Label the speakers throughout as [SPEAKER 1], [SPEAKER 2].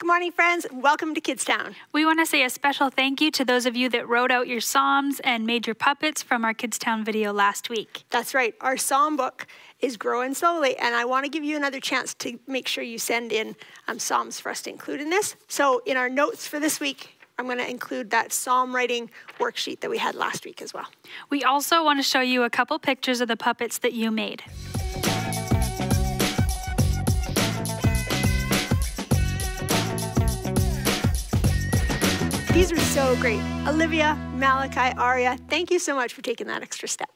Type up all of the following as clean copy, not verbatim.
[SPEAKER 1] Good morning, friends. Welcome to KidzTown.
[SPEAKER 2] We want to say a special thank you to those of you that wrote out your psalms and made your puppets from our KidzTown video last week.
[SPEAKER 1] That's right. Our psalm book is growing slowly, and I want to give you another chance to make sure you send in psalms for us to include in this. So in our notes for this week, I'm going to include that psalm writing worksheet that we had last week as well.
[SPEAKER 2] We also want to show you a couple pictures of the puppets that you made.
[SPEAKER 1] These are so great. Olivia, Malachi, Aria, thank you so much for taking that extra step.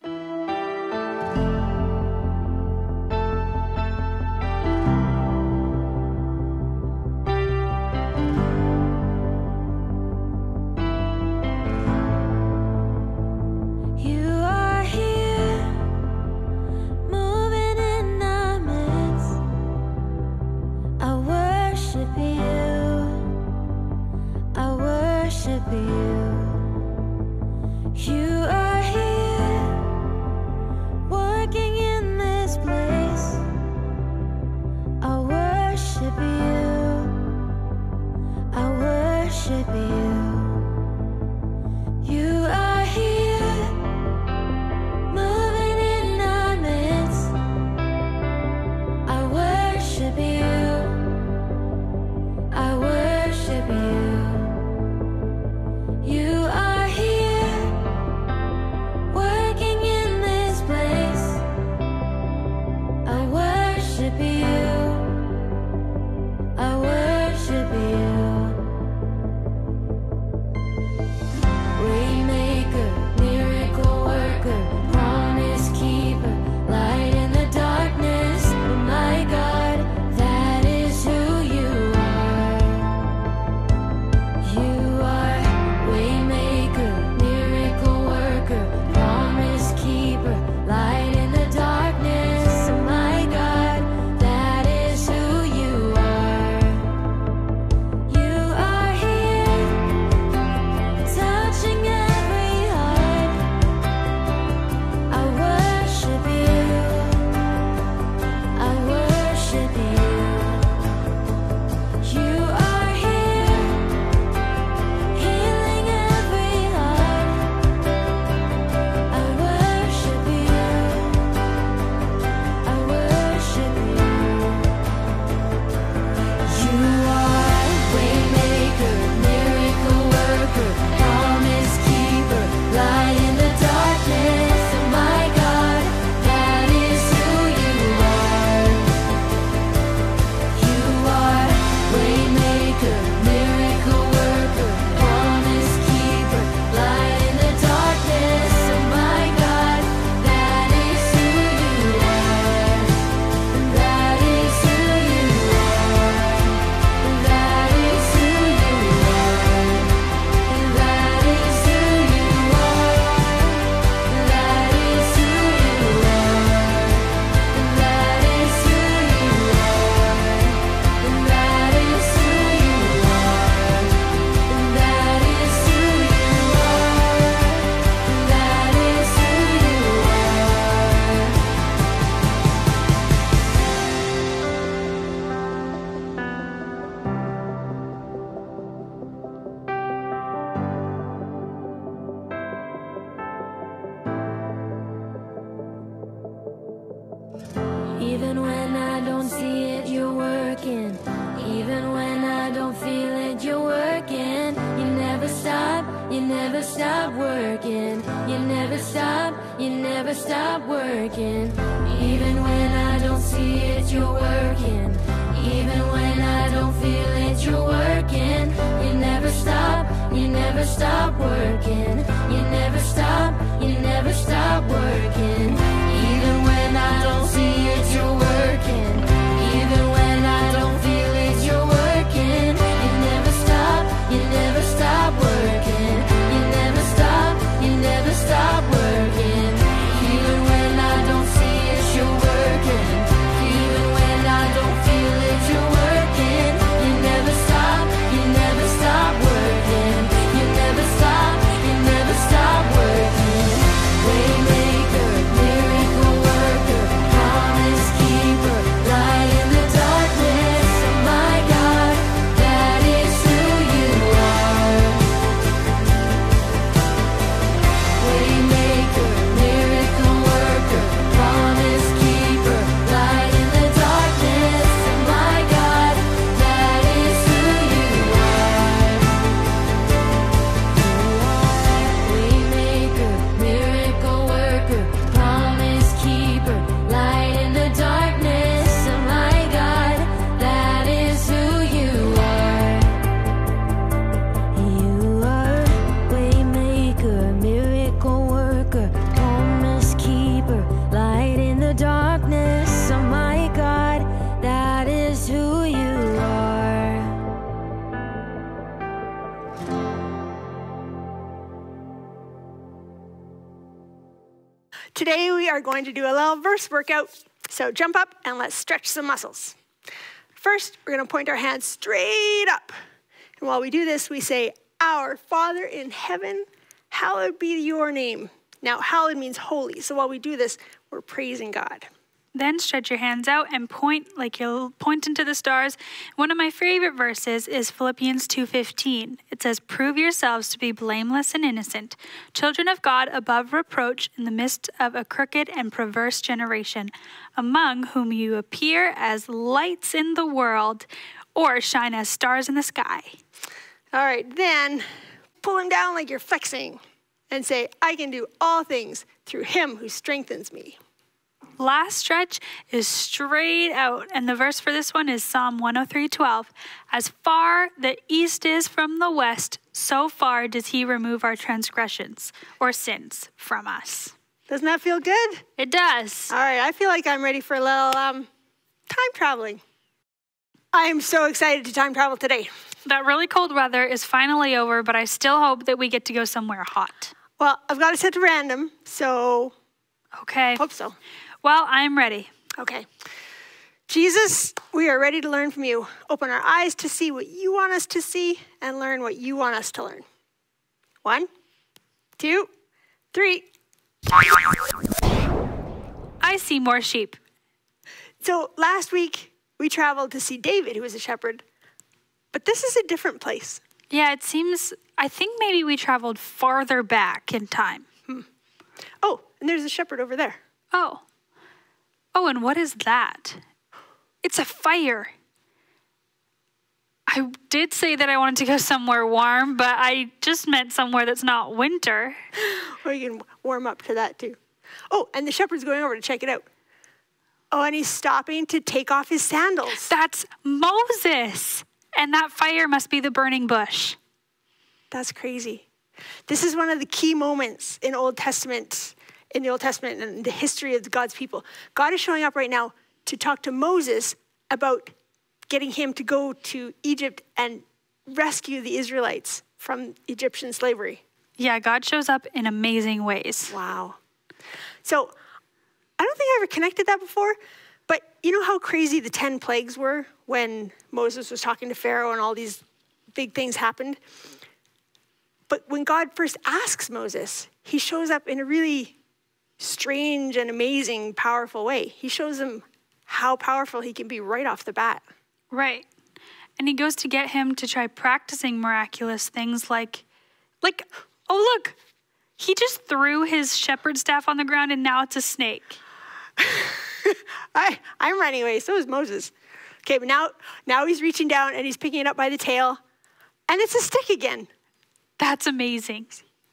[SPEAKER 3] Even when I don't see it, you're working. Even when I don't feel it, you're working. You never stop working. You never stop working. Even when I don't see it, you're working. Even when I don't feel it, you're working. You never stop working. You never stop working. Even when I don't see it, you're working. Even when I don't feel it, you're working. You never stop working. You never stop working. Even when I don't see it, you're working. Even when I don't feel it, you're working. You never stop working. You never stop
[SPEAKER 1] Today we are going to do a little verse workout. So jump up and let's stretch some muscles. First, we're going to point our hands straight up. And while we do this, we say, "Our Father in heaven, hallowed be your name." Now, hallowed means holy. So while we do this, we're praising God.
[SPEAKER 2] Then stretch your hands out and point like you'll point into the stars. One of my favorite verses is Philippians 2:15. It says, "Prove yourselves to be blameless and innocent, children of God above reproach in the midst of a crooked and perverse generation, among whom you appear as lights in the world or shine as stars in the sky."
[SPEAKER 1] All right, then pull him down like you're flexing and say, "I can do all things through him who strengthens me."
[SPEAKER 2] Last stretch is straight out, and the verse for this one is Psalm 103:12. "As far the east is from the west, so far does he remove our transgressions or sins from us."
[SPEAKER 1] Doesn't that feel good?
[SPEAKER 2] It does.
[SPEAKER 1] All right, I feel like I'm ready for a little time traveling. I am so excited to time travel today.
[SPEAKER 2] That really cold weather is finally over, but I still hope that we get to go somewhere hot.
[SPEAKER 1] Well, I've got it set to random, so
[SPEAKER 2] Okay.
[SPEAKER 1] hope so.
[SPEAKER 2] Well, I'm ready.
[SPEAKER 1] Okay. Jesus, we are ready to learn from you. Open our eyes to see what you want us to see and learn what you want us to learn. 1, 2, 3.
[SPEAKER 2] I see more sheep.
[SPEAKER 1] So last week, we traveled to see David, who was a shepherd. But this is a different place.
[SPEAKER 2] Yeah, it seems, I think maybe we traveled farther back in time.
[SPEAKER 1] Oh, and there's a shepherd over there.
[SPEAKER 2] Oh, and what is that? It's a fire. I did say that I wanted to go somewhere warm, but I just meant somewhere that's not winter.
[SPEAKER 1] Or you can warm up to that too. Oh, and the shepherd's going over to check it out. Oh, and he's stopping to take off his sandals.
[SPEAKER 2] That's Moses. And that fire must be the burning bush.
[SPEAKER 1] That's crazy. This is one of the key moments in the Old Testament and the history of God's people. God is showing up right now to talk to Moses about getting him to go to Egypt and rescue the Israelites from Egyptian slavery.
[SPEAKER 2] Yeah, God shows up in amazing ways.
[SPEAKER 1] Wow. So I don't think I ever connected that before, but you know how crazy the 10 plagues were when Moses was talking to Pharaoh and all these big things happened? But when God first asks Moses, he shows up in a really strange and amazing, powerful way. He shows him how powerful he can be right off the bat.
[SPEAKER 2] Right. And he goes to get him to try practicing miraculous things like, oh, look, he just threw his shepherd staff on the ground and now it's a snake.
[SPEAKER 1] I'm running away, so is Moses. Okay, but now he's reaching down and he's picking it up by the tail, and it's a stick again.
[SPEAKER 2] That's amazing.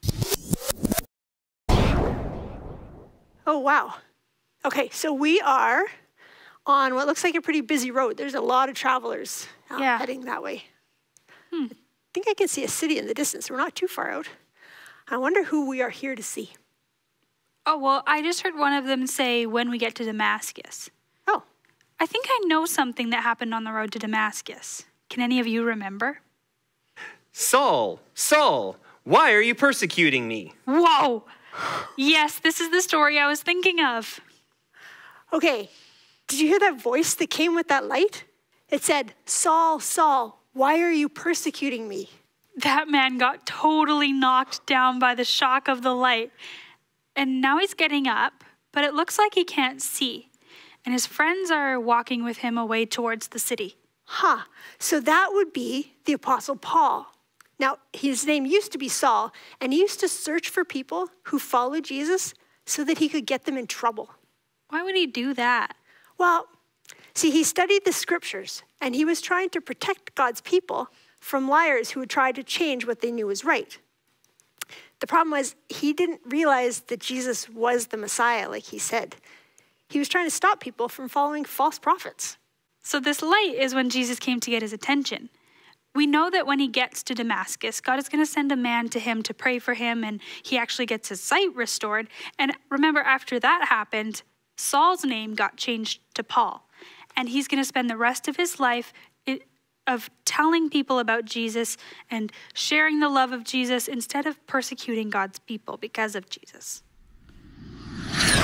[SPEAKER 1] Oh, wow. Okay, so we are on what looks like a pretty busy road. There's a lot of travelers heading that way. I think I can see a city in the distance. We're not too far out. I wonder who we are here to see.
[SPEAKER 2] Oh, well, I just heard one of them say, "when we get to Damascus."
[SPEAKER 1] Oh.
[SPEAKER 2] I think I know something that happened on the road to Damascus. Can any of you remember?
[SPEAKER 4] "Saul, Saul, why are you persecuting me?"
[SPEAKER 2] Whoa. Yes, this is the story I was thinking of.
[SPEAKER 1] Okay, did you hear that voice that came with that light? It said, "Saul, Saul, why are you persecuting me?"
[SPEAKER 2] That man got totally knocked down by the shock of the light. And now he's getting up, but it looks like he can't see. And his friends are walking with him away towards the city.
[SPEAKER 1] So that would be the Apostle Paul. Now, his name used to be Saul, and he used to search for people who followed Jesus so that he could get them in trouble.
[SPEAKER 2] Why would he do that?
[SPEAKER 1] Well, see, he studied the scriptures, and he was trying to protect God's people from liars who would try to change what they knew was right. The problem was he didn't realize that Jesus was the Messiah, like he said. He was trying to stop people from following false prophets.
[SPEAKER 2] So this light is when Jesus came to get his attention. We know that when he gets to Damascus, God is going to send a man to him to pray for him, and he actually gets his sight restored. And remember, after that happened, Saul's name got changed to Paul. And he's going to spend the rest of his life of telling people about Jesus and sharing the love of Jesus instead of persecuting God's people because of Jesus.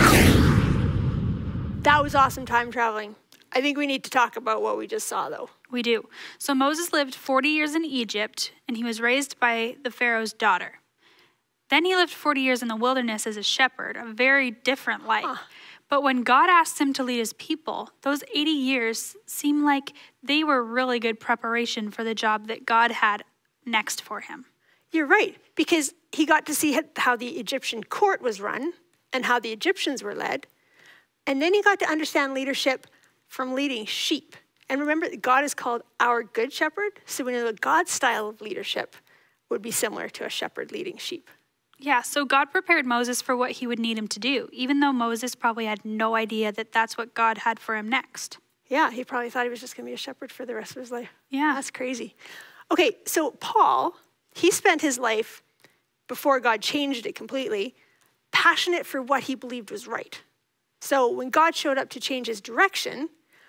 [SPEAKER 1] That was awesome time traveling. I think we need to talk about what we just saw, though.
[SPEAKER 2] We do. So Moses lived 40 years in Egypt, and he was raised by the Pharaoh's daughter. Then he lived 40 years in the wilderness as a shepherd, a very different life. But when God asked him to lead his people, those 80 years seemed like they were really good preparation for the job that God had next for him.
[SPEAKER 1] You're right, because he got to see how the Egyptian court was run and how the Egyptians were led. And then he got to understand leadership from leading sheep. And remember, God is called our good shepherd. So we know that God's style of leadership would be similar to a shepherd leading sheep.
[SPEAKER 2] Yeah, so God prepared Moses for what he would need him to do, even though Moses probably had no idea that that's what God had for him next.
[SPEAKER 1] Yeah, he probably thought he was just going to be a shepherd for the rest of his life.
[SPEAKER 2] Yeah.
[SPEAKER 1] That's crazy. Okay, so Paul, he spent his life, before God changed it completely, passionate for what he believed was right. So when God showed up to change his direction,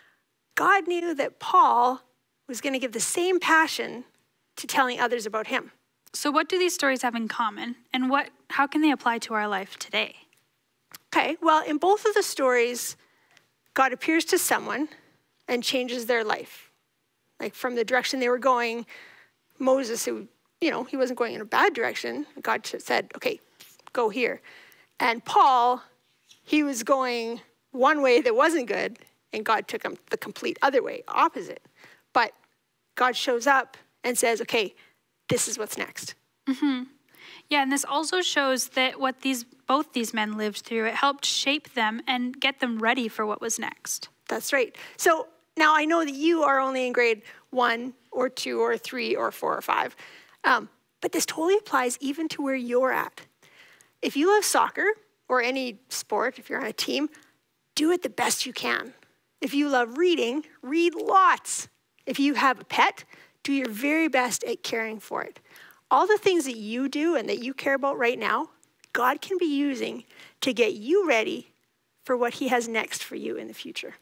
[SPEAKER 1] God knew that Paul was going to give the same passion to telling others about him.
[SPEAKER 2] So what do these stories have in common, and how can they apply to our life today?
[SPEAKER 1] Okay, well, in both of the stories, God appears to someone and changes their life. Like from the direction they were going, Moses, who, he wasn't going in a bad direction. God said, okay, go here. And Paul, he was going one way that wasn't good, and God took him the complete other way, opposite. But God shows up and says, okay, this is what's next.
[SPEAKER 2] Mm-hmm. Yeah, and this also shows that what both these men lived through, it helped shape them and get them ready for what was next.
[SPEAKER 1] That's right. So now I know that you are only in grade 1 or 2 or 3 or 4 or 5, but this totally applies even to where you're at. If you love soccer or any sport, if you're on a team, do it the best you can. If you love reading, read lots. If you have a pet, do your very best at caring for it. All the things that you do and that you care about right now, God can be using to get you ready for what he has next for you in the future.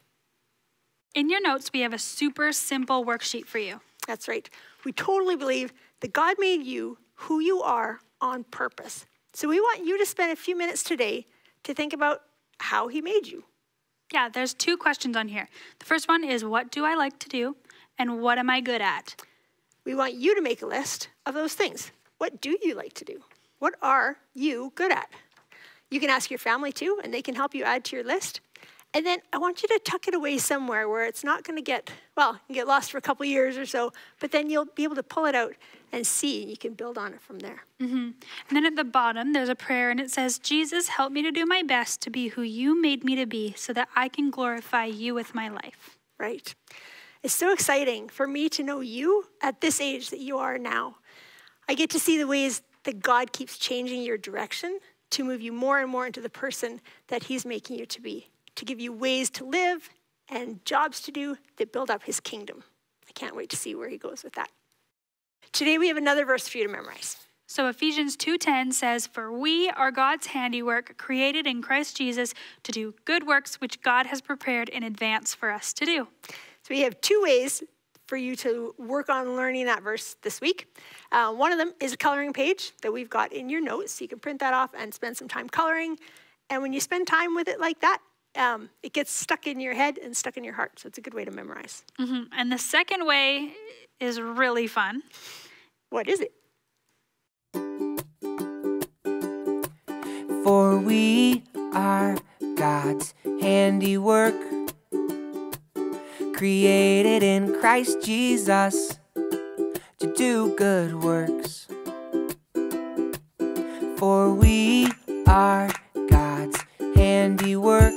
[SPEAKER 2] In your notes, we have a super simple worksheet for you.
[SPEAKER 1] That's right. We totally believe that God made you who you are on purpose. So we want you to spend a few minutes today to think about how he made you.
[SPEAKER 2] Yeah, there's 2 questions on here. The first one is, what do I like to do? And what am I good at?
[SPEAKER 1] We want you to make a list of those things. What do you like to do? What are you good at? You can ask your family too, and they can help you add to your list. And then I want you to tuck it away somewhere where it's not going to get lost for a couple years or so, but then you'll be able to pull it out and see. You can build on it from there.
[SPEAKER 2] Mm-hmm. And then at the bottom, there's a prayer, and it says, Jesus, help me to do my best to be who you made me to be so that I can glorify you with my life.
[SPEAKER 1] Right. It's so exciting for me to know you at this age that you are now. I get to see the ways that God keeps changing your direction to move you more and more into the person that he's making you to be, to give you ways to live and jobs to do that build up his kingdom. I can't wait to see where he goes with that. Today we have another verse for you to memorize.
[SPEAKER 2] So Ephesians 2:10 says, for we are God's handiwork, created in Christ Jesus to do good works which God has prepared in advance for us to do.
[SPEAKER 1] So we have 2 ways for you to work on learning that verse this week. One of them is a coloring page that we've got in your notes. So you can print that off and spend some time coloring. And when you spend time with it like that, it gets stuck in your head and stuck in your heart. So it's a good way to memorize.
[SPEAKER 2] Mm-hmm. And the second way is really fun.
[SPEAKER 1] What is it?
[SPEAKER 5] For we are God's handiwork, created in Christ Jesus to do good works. For we are God's handiwork,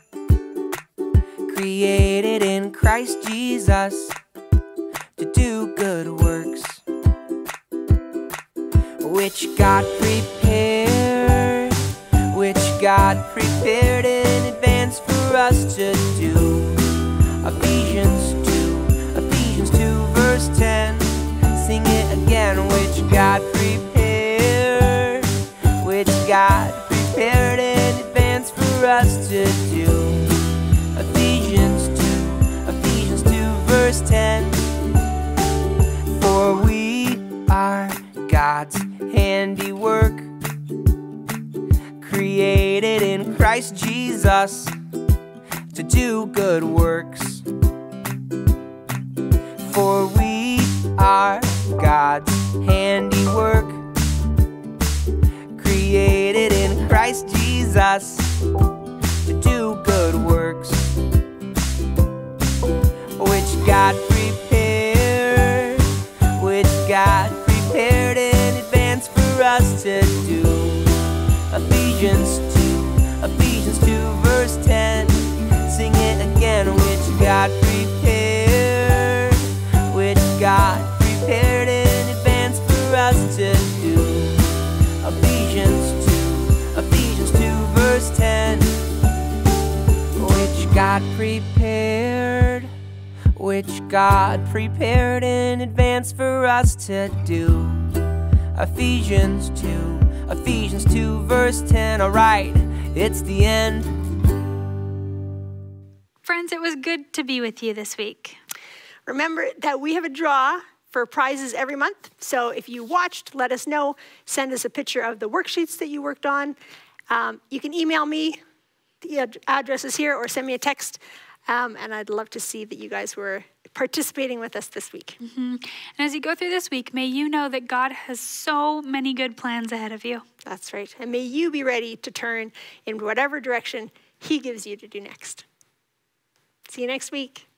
[SPEAKER 5] created in Christ Jesus to do good works, which God prepared in advance for us to do. Ephesians 2 verse 10. Sing it again. Which God prepared in advance for us to do. Ephesians 2 verse 10. For we are God's handiwork, created in Christ Jesus to do good works. For we are God's handiwork, created in Christ Jesus to do good works, which God prepared in advance for us to do. Ephesians 2 verse 10. Sing it again. Which God prepared in advance for us to do. Ephesians 2 verse 10. Which God prepared in advance for us to do. Ephesians 2 verse 10. All right, it's the end.
[SPEAKER 2] Friends, it was good to be with you this week.
[SPEAKER 1] Remember that we have a draw for prizes every month. So if you watched, let us know. Send us a picture of the worksheets that you worked on. You can email me. The address is here, or send me a text. And I'd love to see that you guys were participating with us this week.
[SPEAKER 2] And as you go through this week, may you know that God has so many good plans ahead of you.
[SPEAKER 1] That's right. And may you be ready to turn in whatever direction he gives you to do next. See you next week.